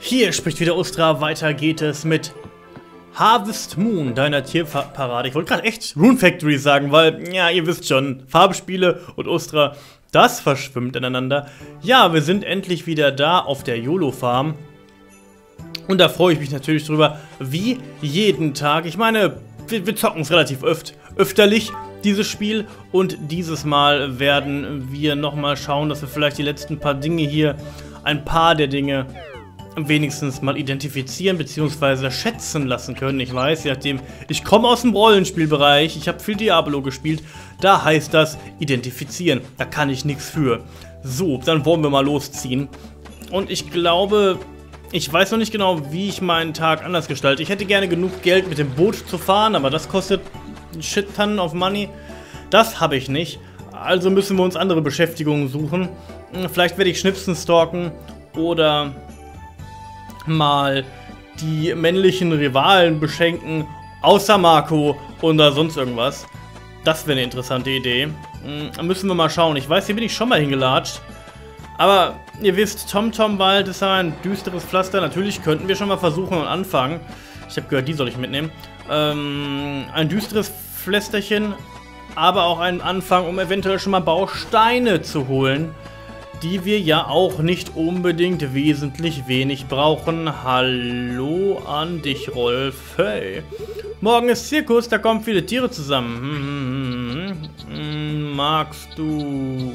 Hier spricht wieder Ustra, weiter geht es mit Harvest Moon, deiner Tierparade. Ich wollte gerade echt Rune Factory sagen, weil, ja, ihr wisst schon, Farbspiele und Ustra, das verschwimmt ineinander. Ja, wir sind endlich wieder da auf der YOLO-Farm. Und da freue ich mich natürlich drüber, wie jeden Tag. Ich meine, wir zocken es relativ öfterlich, dieses Spiel. Und dieses Mal werden wir nochmal schauen, dass wir vielleicht die letzten paar Dinge hier, ein paar der Dinge wenigstens mal identifizieren bzw. schätzen lassen können. Ich weiß, je nachdem, ich komme aus dem Rollenspielbereich, ich habe viel Diablo gespielt, da heißt das identifizieren, da kann ich nichts für. So, dann wollen wir mal losziehen. Und ich glaube, ich weiß noch nicht genau, wie ich meinen Tag anders gestalte. Ich hätte gerne genug Geld mit dem Boot zu fahren, aber das kostet ein Shit-Ton of Money. Das habe ich nicht, also müssen wir uns andere Beschäftigungen suchen. Vielleicht werde ich Schnipsen stalken oder mal die männlichen Rivalen beschenken, außer Marco oder sonst irgendwas. Das wäre eine interessante Idee. Müssen wir mal schauen. Ich weiß, hier bin ich schon mal hingelatscht. Aber ihr wisst, TomTom-Wald ist ein düsteres Pflaster. Natürlich könnten wir schon mal versuchen und anfangen. Ich habe gehört, die soll ich mitnehmen. Ein düsteres Pflästerchen, aber auch ein Anfang, um eventuell schon mal Bausteine zu holen, die wir ja auch nicht unbedingt wesentlich wenig brauchen. Hallo an dich, Rolf. Hey. Morgen ist Zirkus, da kommen viele Tiere zusammen. Magst du...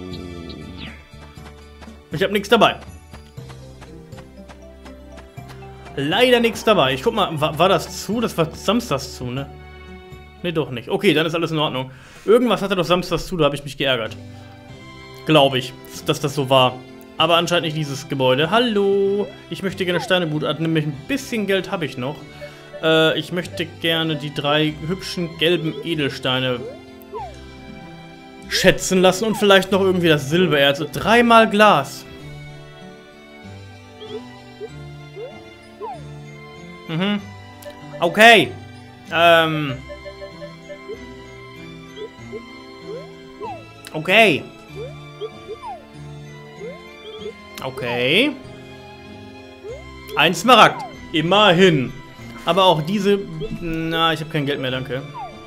Ich habe nichts dabei. Leider nichts dabei. Ich guck mal, war das zu? Das war samstags zu, ne? Ne, doch nicht. Okay, dann ist alles in Ordnung. Irgendwas hatte doch samstags zu, da habe ich mich geärgert. Glaube ich, dass das so war. Aber anscheinend nicht dieses Gebäude. Hallo, ich möchte gerne Steine gutachten, nämlich ein bisschen Geld habe ich noch. Ich möchte gerne die 3 hübschen gelben Edelsteine schätzen lassen und vielleicht noch irgendwie das Silbererz. 3-mal Glas. Okay. Okay. Okay. Ein Smaragd. Immerhin. Aber auch diese... Na, ich habe kein Geld mehr, danke.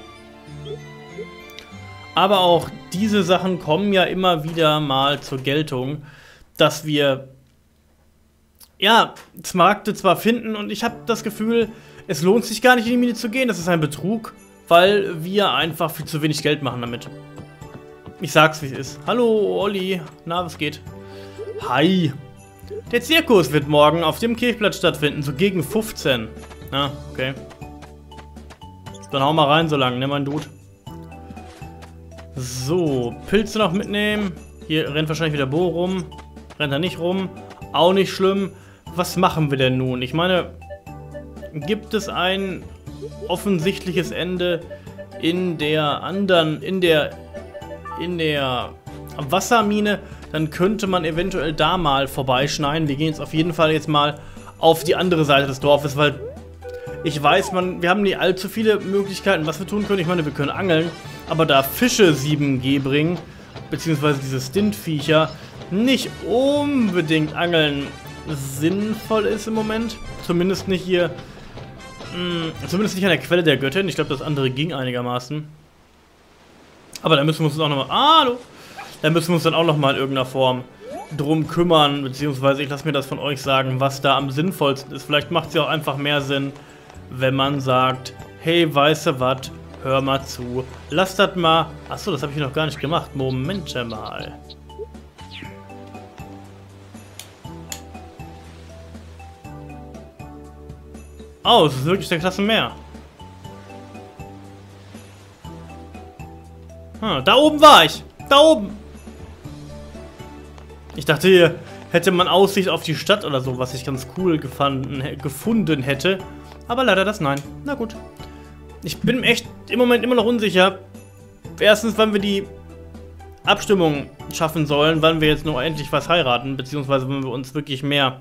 Aber auch diese Sachen kommen ja immer wieder mal zur Geltung, dass wir... Ja, Smaragde zwar finden und ich habe das Gefühl, es lohnt sich gar nicht in die Mine zu gehen. Das ist ein Betrug, weil wir einfach viel zu wenig Geld machen damit. Ich sag's, wie es ist. Hallo, Olli. Na, was geht? Hi. Der Zirkus wird morgen auf dem Kirchplatz stattfinden, so gegen 15. Ah, okay. Dann hau mal rein so lang, ne, mein Dude. So, Pilze noch mitnehmen. Hier rennt wahrscheinlich wieder Bo rum. Rennt er nicht rum. Auch nicht schlimm. Was machen wir denn nun? Ich meine, gibt es ein offensichtliches Ende in der anderen, in der Wassermine, dann könnte man eventuell da mal vorbeischneiden. Wir gehen jetzt auf jeden Fall jetzt mal auf die andere Seite des Dorfes, weil ich weiß, wir haben nicht allzu viele Möglichkeiten, was wir tun können. Ich meine, wir können angeln, aber da Fische 7G bringen, beziehungsweise diese Stintviecher, nicht unbedingt angeln sinnvoll ist im Moment. Zumindest nicht hier, zumindest nicht an der Quelle der Göttin. Ich glaube, das andere ging einigermaßen. Aber da müssen wir uns auch nochmal... hallo! Da müssen wir uns dann auch nochmal in irgendeiner Form drum kümmern, beziehungsweise ich lasse mir das von euch sagen, was da am sinnvollsten ist. Vielleicht macht es ja auch einfach mehr Sinn, wenn man sagt, hey, weißt du was, hör mal zu, lass das mal... Achso, das habe ich noch gar nicht gemacht. Moment mal. Oh, es ist wirklich der Klasse mehr. Da oben war ich. Da oben. Ich dachte, hier hätte man Aussicht auf die Stadt oder so, was ich ganz cool gefunden hätte. Aber leider das nein. Na gut. Ich bin echt im Moment immer noch unsicher. Erstens, wann wir die Abstimmung schaffen sollen, wann wir jetzt noch endlich was heiraten, beziehungsweise wenn wir uns wirklich mehr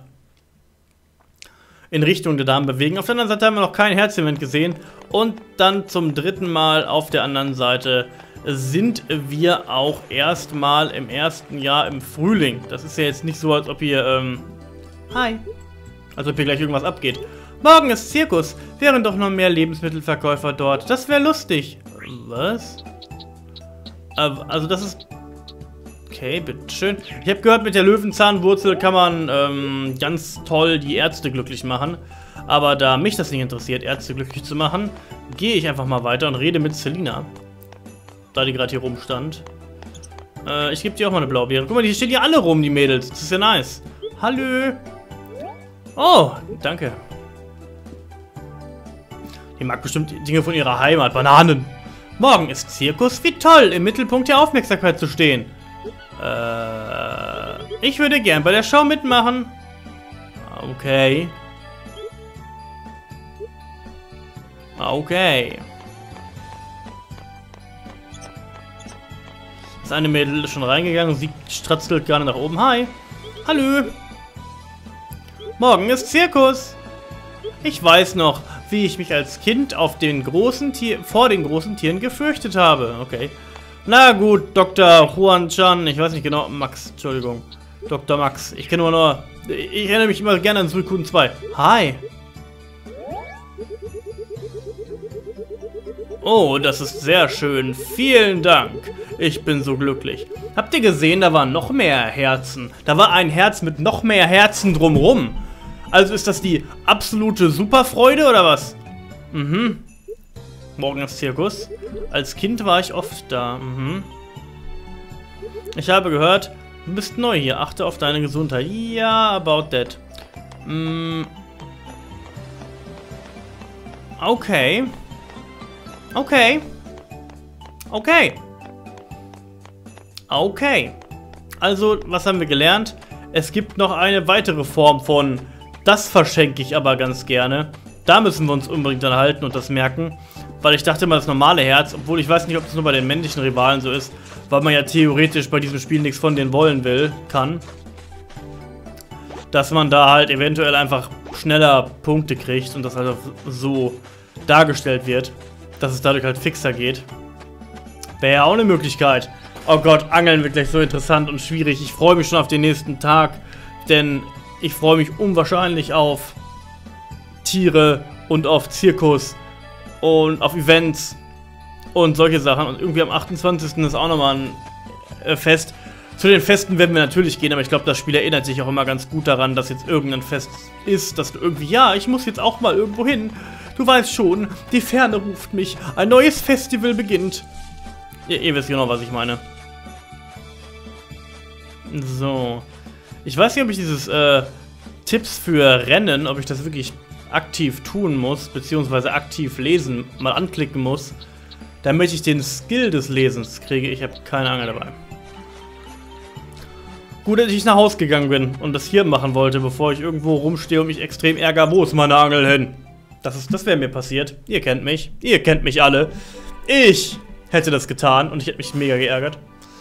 in Richtung der Damen bewegen. Auf der anderen Seite haben wir noch kein Herzevent gesehen. Und dann zum 3. Mal auf der anderen Seite sind wir auch erstmal im ersten Jahr im Frühling. Das ist ja jetzt nicht so, als ob ihr, Hi. Als ob hier gleich irgendwas abgeht. Morgen ist Zirkus. Wären doch noch mehr Lebensmittelverkäufer dort. Das wäre lustig. Was? Also das ist... Okay, bitteschön. Ich habe gehört, mit der Löwenzahnwurzel kann man ganz toll die Ärzte glücklich machen. Aber da mich das nicht interessiert, Ärzte glücklich zu machen, gehe ich einfach mal weiter und rede mit Selina. Da die gerade hier rumstand. Ich gebe dir auch mal eine Blaubeere. Guck mal, die stehen hier alle rum, die Mädels. Das ist ja nice. Hallo. Oh, danke. Die mag bestimmt Dinge von ihrer Heimat. Bananen. Morgen ist Zirkus. Wie toll, im Mittelpunkt der Aufmerksamkeit zu stehen. Ich würde gern bei der Show mitmachen. Okay. Okay. Das eine Mädel ist schon reingegangen und sie stratzelt gerne nach oben. Hi. Hallo. Morgen ist Zirkus. Ich weiß noch, wie ich mich als Kind vor den großen Tieren gefürchtet habe. Okay. Na gut, Dr. Huan-chan. Ich weiß nicht genau. Max, Entschuldigung. Dr. Max. Ich kenne nur... Ich erinnere mich immer gerne an Suikun 2. Hi. Oh, das ist sehr schön. Vielen Dank. Ich bin so glücklich. Habt ihr gesehen, da waren noch mehr Herzen. Da war ein Herz mit noch mehr Herzen drumrum. Also ist das die absolute Superfreude oder was? Mhm. Morgen ist Zirkus. Als Kind war ich oft da. Mhm. Ich habe gehört, du bist neu hier. Achte auf deine Gesundheit. Ja, about that. Okay. Okay. Okay. Okay. Also, was haben wir gelernt? Es gibt noch eine weitere Form von das verschenke ich aber ganz gerne. Da müssen wir uns unbedingt dran halten und das merken. Weil ich dachte immer, das normale Herz, obwohl ich weiß nicht, ob es nur bei den männlichen Rivalen so ist, weil man ja theoretisch bei diesem Spiel nichts von denen wollen kann. Dass man da halt eventuell einfach schneller Punkte kriegt und das halt so dargestellt wird, dass es dadurch halt fixer geht. Wäre ja auch eine Möglichkeit. Oh Gott, Angeln wird gleich so interessant und schwierig. Ich freue mich schon auf den nächsten Tag, denn ich freue mich unwahrscheinlich auf Tiere und auf Zirkus und auf Events und solche Sachen. Und irgendwie am 28. ist auch nochmal ein Fest. Zu den Festen werden wir natürlich gehen, aber ich glaube, das Spiel erinnert sich auch immer ganz gut daran, dass jetzt irgendein Fest ist, dass du irgendwie, ja, ich muss jetzt auch mal irgendwo hin. Du weißt schon, die Ferne ruft mich. Ein neues Festival beginnt. Ihr wisst genau, was ich meine. So. Ich weiß nicht, ob ich dieses Tipps für Rennen, ob ich das wirklich aktiv tun muss, beziehungsweise aktiv lesen, mal anklicken muss, damit ich den Skill des Lesens kriege. Ich habe keine Angel dabei. Gut, dass ich nach Hause gegangen bin und das hier machen wollte, bevor ich irgendwo rumstehe und mich extrem ärgere. Wo ist meine Angel hin? Das wäre mir passiert. Ihr kennt mich. Ihr kennt mich alle. Ich hätte das getan und ich hätte mich mega geärgert.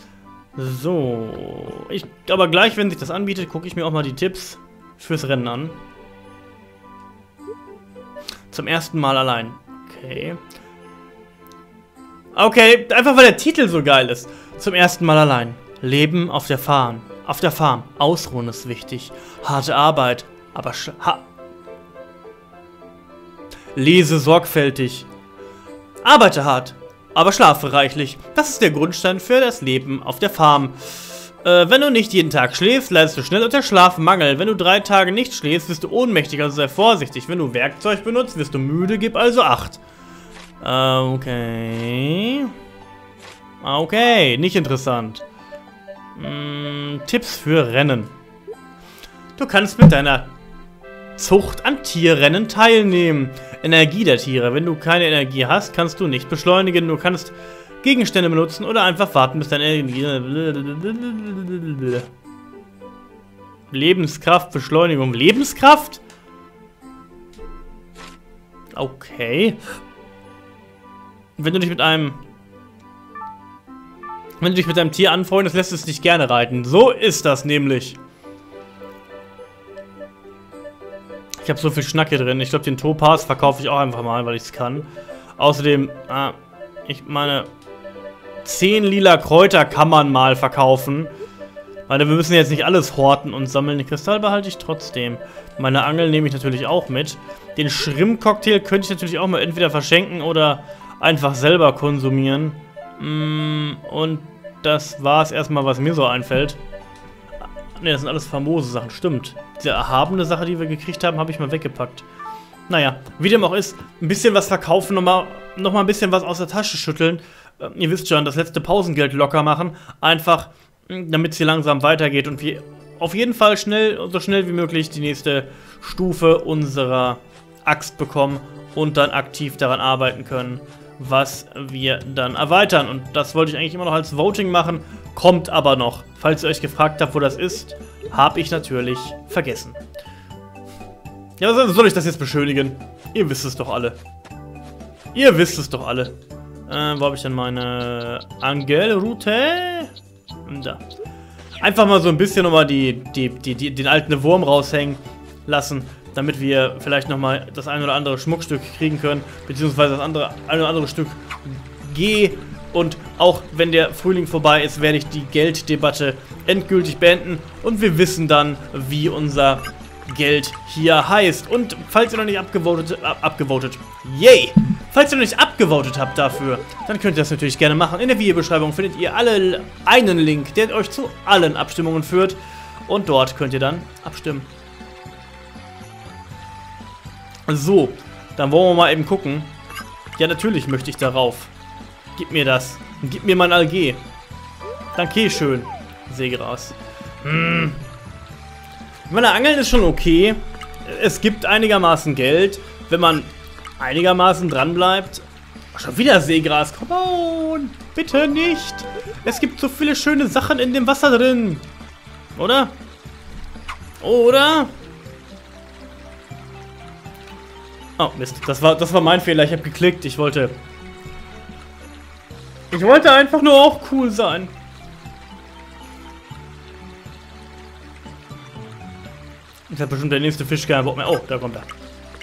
So. Aber gleich, wenn sich das anbietet, gucke ich mir auch mal die Tipps fürs Rennen an. Zum ersten Mal allein. Okay. Okay, einfach weil der Titel so geil ist. Zum ersten Mal allein. Leben auf der Farm. Auf der Farm. Ausruhen ist wichtig. Harte Arbeit. Aber lese sorgfältig. Arbeite hart. Aber schlafe reichlich. Das ist der Grundstein für das Leben auf der Farm. Wenn du nicht jeden Tag schläfst, leidest du schnell unter Schlafmangel. Wenn du 3 Tage nicht schläfst, wirst du ohnmächtig, also sei vorsichtig. Wenn du Werkzeug benutzt, wirst du müde, gib also Acht. Okay. Okay, nicht interessant. Tipps für Rennen. Du kannst mit deiner Zucht an Tierrennen teilnehmen. Energie der Tiere. Wenn du keine Energie hast, kannst du nicht beschleunigen. Du kannst Gegenstände benutzen oder einfach warten, bis deine Energie... Lebenskraft, Beschleunigung. Lebenskraft? Okay. Wenn du dich mit einem Tier anfreundest, lässt es dich gerne reiten. So ist das nämlich. Ich habe so viel Schnack hier drin. Ich glaube, den Topaz verkaufe ich auch einfach mal, weil ich es kann. Außerdem, ich meine, 10 lila Kräuter kann man mal verkaufen. Meine, wir müssen jetzt nicht alles horten und sammeln. Den Kristall behalte ich trotzdem. Meine Angel nehme ich natürlich auch mit. Den Shrimp-Cocktail könnte ich natürlich auch mal entweder verschenken oder einfach selber konsumieren. Und das war es erstmal, was mir so einfällt. Ne, das sind alles famose Sachen, stimmt. Diese erhabene Sache, die wir gekriegt haben, habe ich mal weggepackt. Naja, wie dem auch ist, ein bisschen was verkaufen, noch mal ein bisschen was aus der Tasche schütteln. Ihr wisst schon, das letzte Pausengeld locker machen. Einfach, damit es hier langsam weitergeht und wir auf jeden Fall so schnell wie möglich die nächste Stufe unserer Axt bekommen und dann aktiv daran arbeiten können, was wir dann erweitern. Und das wollte ich eigentlich immer noch als Voting machen, kommt aber noch. Falls ihr euch gefragt habt, wo das ist, habe ich natürlich vergessen. Ja, was soll ich das jetzt beschönigen? Ihr wisst es doch alle. Ihr wisst es doch alle. Wo habe ich denn meine Angelroute? Da. Einfach mal so ein bisschen nochmal den alten Wurm raushängen lassen, damit wir vielleicht nochmal das ein oder andere Schmuckstück kriegen können, beziehungsweise das ein oder andere Stück G. Und auch wenn der Frühling vorbei ist, werde ich die Gelddebatte endgültig beenden und wir wissen dann, wie unser Geld hier heißt. Und falls ihr noch nicht Falls ihr noch nicht abgevotet habt dafür, dann könnt ihr das natürlich gerne machen. In der Videobeschreibung findet ihr einen Link, der euch zu allen Abstimmungen führt. Und dort könnt ihr dann abstimmen. So, dann wollen wir mal eben gucken. Ja, natürlich möchte ich darauf. Gib mir das. Gib mir mein Alge. Danke schön. Seegras. Meine Angeln ist schon okay. Es gibt einigermaßen Geld, wenn man einigermaßen dran bleibt. Schon wieder Seegras. Come on. Bitte nicht. Es gibt so viele schöne Sachen in dem Wasser drin. Oder? Oder? Oh, Mist. Das war mein Fehler. Ich habe geklickt. Ich wollte einfach nur auch cool sein. Jetzt hat bestimmt der nächste Fisch keinen Bock mehr. Oh, da kommt er.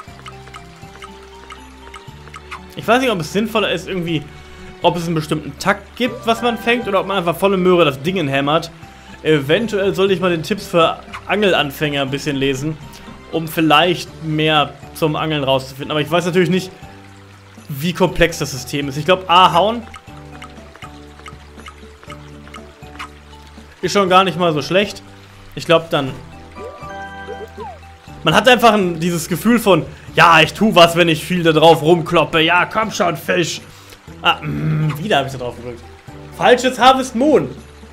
Ich weiß nicht, ob es sinnvoller ist, irgendwie, ob es einen bestimmten Takt gibt, was man fängt, oder ob man einfach volle Möhre das Ding hämmert. Eventuell sollte ich mal den Tipps für Angelanfänger ein bisschen lesen, um vielleicht mehr zum Angeln rauszufinden. Aber ich weiß natürlich nicht, wie komplex das System ist. Ich glaube, A, hauen ist schon gar nicht mal so schlecht. Ich glaube dann... Man hat einfach dieses Gefühl von, ja, ich tue was, wenn ich viel da drauf rumkloppe. Ja, komm schon, Fisch. Ah, wieder habe ich da drauf gedrückt. Falsches Harvest Moon.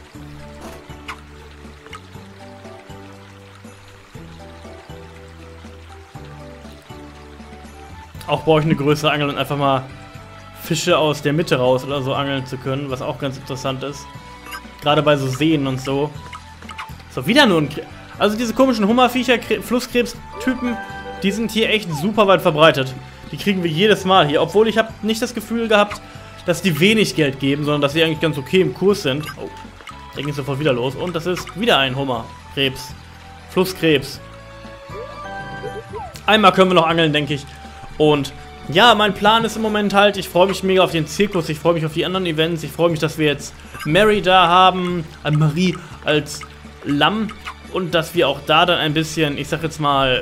Auch brauche ich eine größere Angel und einfach mal Fische aus der Mitte raus oder so angeln zu können, was auch ganz interessant ist. Gerade bei so Seen und so. So, wieder nur ein... Also diese komischen Hummerviecher, Flusskrebs-Typen, die sind hier echt super weit verbreitet. Die kriegen wir jedes Mal hier. Obwohl ich habe nicht das Gefühl gehabt, dass die wenig Geld geben, sondern dass sie eigentlich ganz okay im Kurs sind. Oh, der ging sofort wieder los. Und das ist wieder ein Hummerkrebs. Flusskrebs. Einmal können wir noch angeln, denke ich. Und ja, mein Plan ist im Moment halt, ich freue mich mega auf den Zirkus, ich freue mich auf die anderen Events, ich freue mich, dass wir jetzt Mary da haben, Marie als Lamm. Und dass wir auch da dann ein bisschen, ich sag jetzt mal,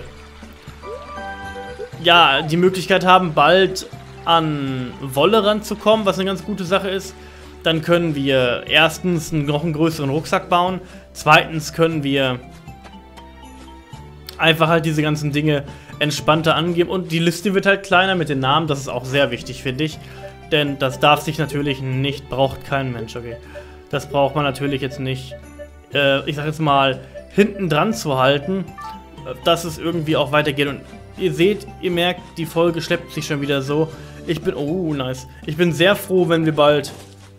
ja, die Möglichkeit haben, bald an Wolle ranzukommen, was eine ganz gute Sache ist. Dann können wir erstens noch einen größeren Rucksack bauen. Zweitens können wir einfach halt diese ganzen Dinge entspannter angeben. Und die Liste wird halt kleiner mit den Namen. Das ist auch sehr wichtig, finde ich. Denn das darf sich natürlich nicht, braucht kein Mensch, okay. Das braucht man natürlich jetzt nicht, ich sag jetzt mal, hinten dran zu halten, dass es irgendwie auch weitergeht. Und ihr seht, ihr merkt, die Folge schleppt sich schon wieder so. Oh, nice. Ich bin sehr froh, wenn wir bald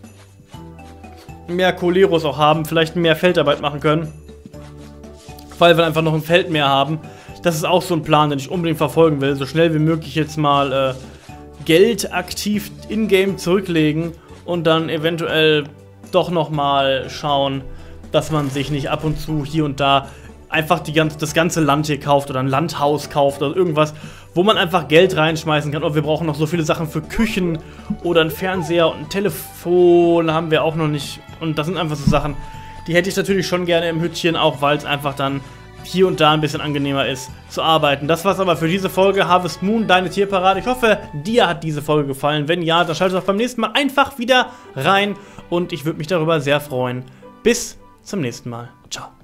mehr Coleros auch haben, vielleicht mehr Feldarbeit machen können. Weil wir einfach noch ein Feld mehr haben. Das ist auch so ein Plan, den ich unbedingt verfolgen will. So schnell wie möglich jetzt mal Geld aktiv in-game zurücklegen und dann eventuell doch nochmal schauen, dass man sich nicht ab und zu hier und da einfach das ganze Land hier kauft oder ein Landhaus kauft oder irgendwas, wo man einfach Geld reinschmeißen kann. Oh, wir brauchen noch so viele Sachen für Küchen oder einen Fernseher und ein Telefon haben wir auch noch nicht. Und das sind einfach so Sachen, Die hätte ich natürlich schon gerne im Hütchen, auch weil es einfach dann hier und da ein bisschen angenehmer ist zu arbeiten. Das war's aber für diese Folge Harvest Moon, deine Tierparade. Ich hoffe, dir hat diese Folge gefallen. Wenn ja, dann schalte auch beim nächsten Mal einfach wieder rein und ich würde mich darüber sehr freuen. Bis zum nächsten Mal. Ciao.